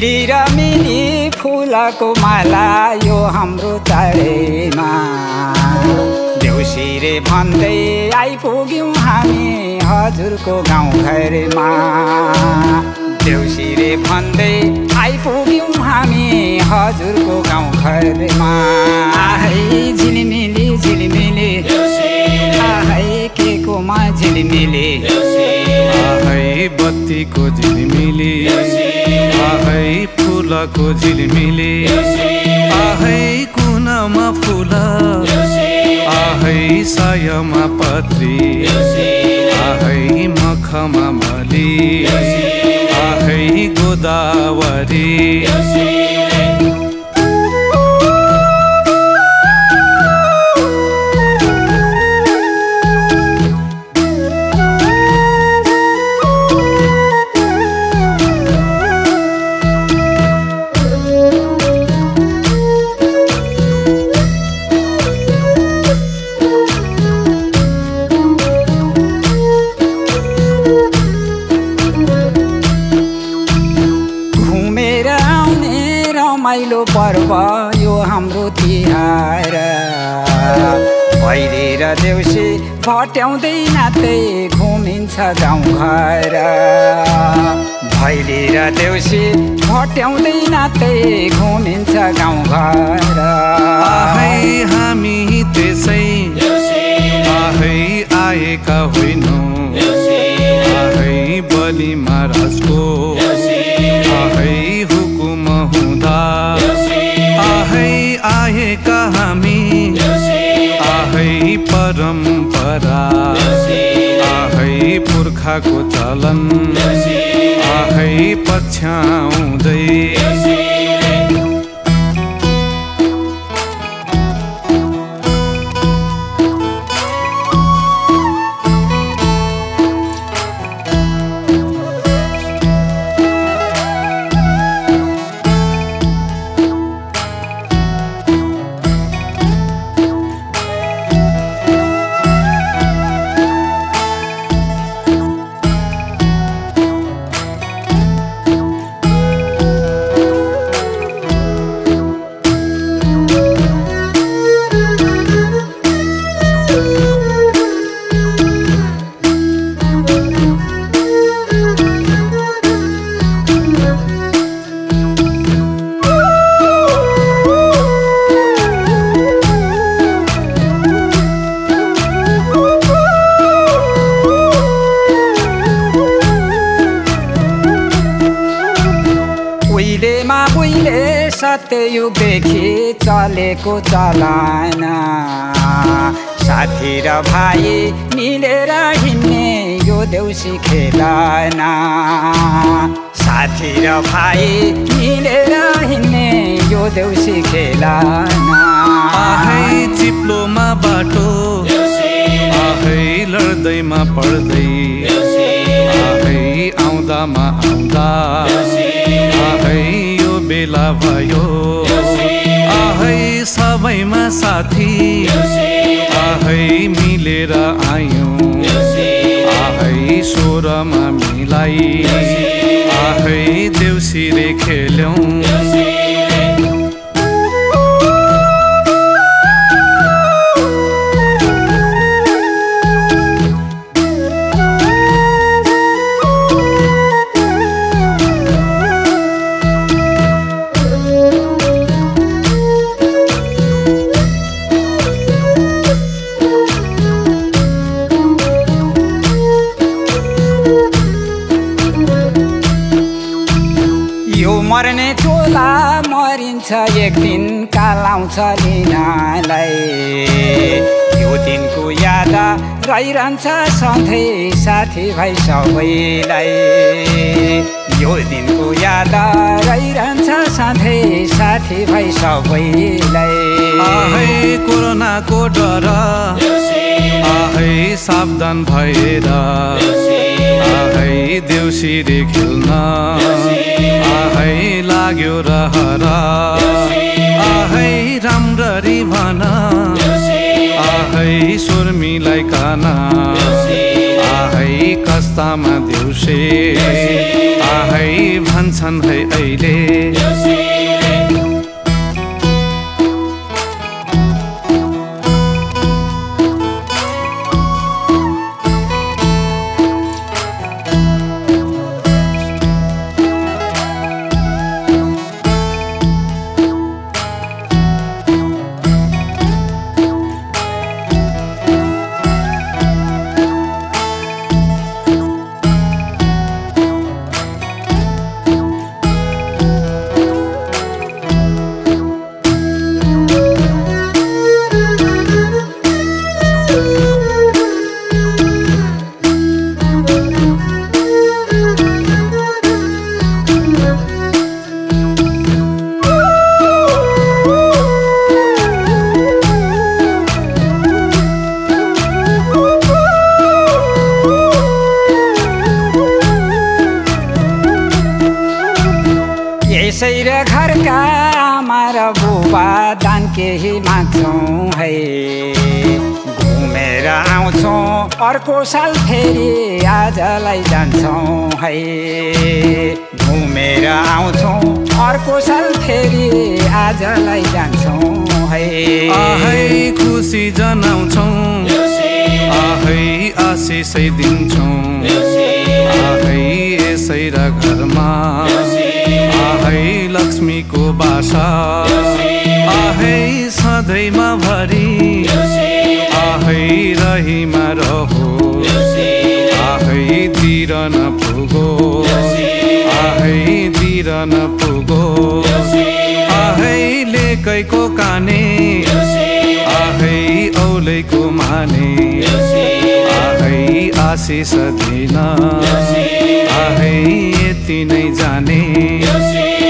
झिलिमिली र मिली फुलको माला यो हाम्रो चाडैमा देउसिरे भन्दै आइपुग्यौँ हामी हजुरको गाउँघरमा देउसिरे भन्दै आइपुग्यौँ हामी हजुरको गाउँघरमा आहै झिलिमिली झिलिमिली आहै के कोमा झिलिमिली आहै बत्तीको झिलिमिली आहै फुलको झिलिमिली आहै कुनामा फुल आहै सायामा पत्री आहै मखमा मली आहै गोदावरी रमाइलो पर्व यो हाम्रो तिहार भैली र देउसी भट्याउँदै नाच्दै घुमिन्छ गाउँघर भैली र देउसी भट्याउँदै नाच्दै घुमिन्छ गाउँघर आहै हामी त्यसै आहै आएका होइनौँ आहै बलि महाराजको आहै हुकुम हुँदा आहै आएका हामी आहै परम्परा आहै पुर्खाको चलन आहै पछ्याउँदै सत्ययुगदेखि चलेको चलन साथी र भाइ मिलेर हिँड्ने यो देउसी खेलन साथी र भाइ मिलेर हिँड्ने यो देउसी खेलन आहै चिप्लोमा बाटो आहै लड्दैमा पढ्दै आहै आउँदामा आउँदा आहै यो बेला भयो आहै सबैमा साथी आहै मिलेर आयौँ आहै स्वरमा मिलाई आहै देउसिरे खेल्यौँ मर्ने चोला मरिन्छ एक दिन काल आउँछ लिनलाई यो दिनको याद रहिरहन्छ सधैँ साथीभाइ सबैलाई यो दिनको याद रहिरहन्छ सधैँ साथीभाइ सबैलाई आहै कोरोनाको डर आहै सावधान भएर आहै देउसिरे खेल्न आहै लाग्यो रहर आहै राम्ररी भन आहै सुर्मीलाई कान आहै कस रस्तामा देउसे आहै भन्छन् है अहिले यसै र घरका आमा र बुबा दान केही माग्छौँ है घुमेर आउँछौँ अर्को साल फेरि आजलाई जान्छौँ है घुमेर आउँछौँ अर्को साल फेरि आजलाई जान्छौँ है आहै खुसी जनाउँछौँ आहै आशिषै दिन्छौँ आहै यसै र घरमा आहै लक्ष्मीको बासा आहै सधैँमा भरि आहै रहीमा रहो आहै तिर नपुगो आहै तिर नपुगो आहै लेकैको काने आहै औलैको माने आहै आशिष दिन आहै यति नै जाने